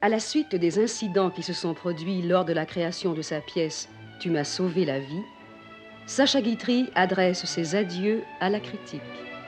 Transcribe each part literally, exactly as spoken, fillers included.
À la suite des incidents qui se sont produits lors de la création de sa pièce « Tu m'as sauvé la vie », Sacha Guitry adresse ses adieux à la critique.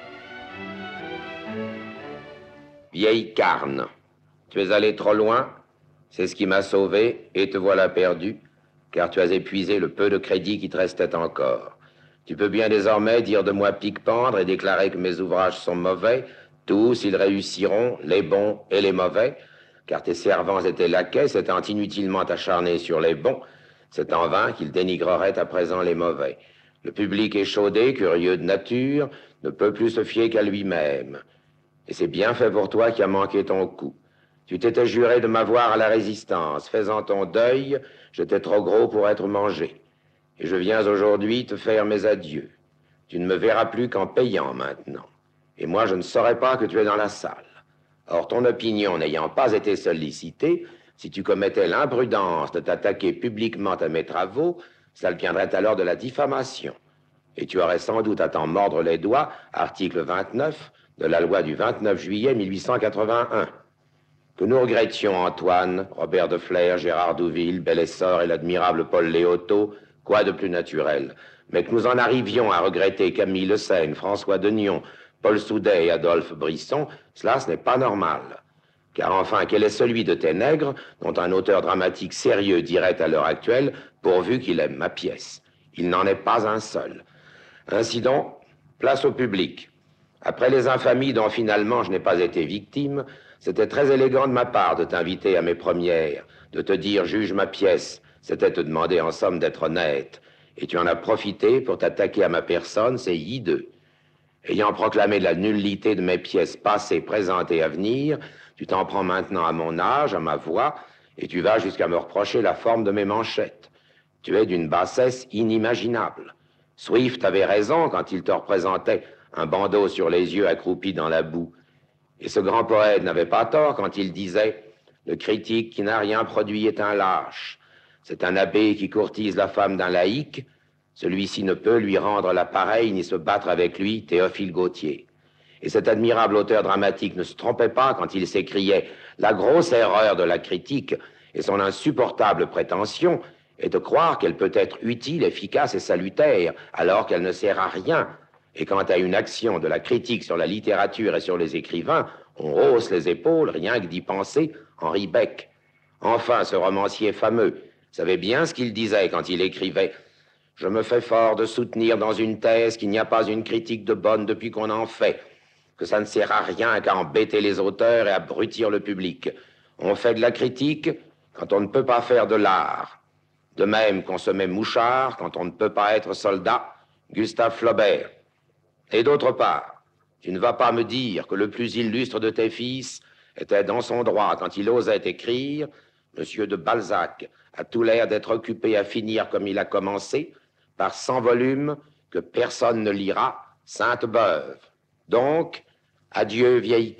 Vieille carne, tu es allé trop loin, c'est ce qui m'a sauvé et te voilà perdu, car tu as épuisé le peu de crédit qui te restait encore. Tu peux bien désormais dire de moi pique-pendre et déclarer que mes ouvrages sont mauvais, tous ils réussiront, les bons et les mauvais, car tes servants étaient laquais, s'étant inutilement acharnés sur les bons, c'est en vain qu'ils dénigreraient à présent les mauvais. Le public échaudé, curieux de nature, ne peut plus se fier qu'à lui-même. Et c'est bien fait pour toi qui as manqué ton coup. Tu t'étais juré de m'avoir à la résistance. Faisant ton deuil, j'étais trop gros pour être mangé. Et je viens aujourd'hui te faire mes adieux. Tu ne me verras plus qu'en payant maintenant. Et moi, je ne saurais pas que tu es dans la salle. Or, ton opinion n'ayant pas été sollicitée, si tu commettais l'imprudence de t'attaquer publiquement à mes travaux, ça le viendrait alors de la diffamation. Et tu aurais sans doute à t'en mordre les doigts, article vingt-neuf de la loi du vingt-neuf juillet mille huit cent quatre-vingt-un. Que nous regrettions Antoine, Robert de Flers, Gérard Douville, Bel-Essor et l'admirable Paul Léotot, quoi de plus naturel, mais que nous en arrivions à regretter Camille Le Seigne, François Denion, Paul Soudet et Adolphe Brisson, cela ce n'est pas normal. Car enfin, quel est celui de tes nègres dont un auteur dramatique sérieux dirait à l'heure actuelle, pourvu qu'il aime ma pièce? Il n'en est pas un seul. Ainsi donc, place au public. Après les infamies dont finalement je n'ai pas été victime, c'était très élégant de ma part de t'inviter à mes premières, de te dire « juge ma pièce », c'était te demander en somme d'être honnête. Et tu en as profité pour t'attaquer à ma personne, c'est hideux. Ayant proclamé la nullité de mes pièces passées, présentes et à venir, tu t'en prends maintenant à mon âge, à ma voix, et tu vas jusqu'à me reprocher la forme de mes manchettes. Tu es d'une bassesse inimaginable. Swift avait raison quand il te représentait un bandeau sur les yeux accroupi dans la boue. Et ce grand poète n'avait pas tort quand il disait « Le critique qui n'a rien produit est un lâche. C'est un abbé qui courtise la femme d'un laïc. Celui-ci ne peut lui rendre la pareille ni se battre avec lui, Théophile Gautier. » Et cet admirable auteur dramatique ne se trompait pas quand il s'écriait « La grosse erreur de la critique et son insupportable prétention est de croire qu'elle peut être utile, efficace et salutaire, alors qu'elle ne sert à rien. Et quant à une action de la critique sur la littérature et sur les écrivains, on hausse les épaules, rien que d'y penser, Henri Beck. Enfin, ce romancier fameux savait bien ce qu'il disait quand il écrivait « Je me fais fort de soutenir dans une thèse qu'il n'y a pas une critique de bonne depuis qu'on en fait, que ça ne sert à rien qu'à embêter les auteurs et à brutir le public. On fait de la critique quand on ne peut pas faire de l'art. De même qu'on se met mouchard quand on ne peut pas être soldat, Gustave Flaubert. Et d'autre part, tu ne vas pas me dire que le plus illustre de tes fils était dans son droit quand il osait écrire « Monsieur de Balzac a tout l'air d'être occupé à finir comme il a commencé, par cent volumes que personne ne lira, sainte beuve. Donc, adieu vieille carne. »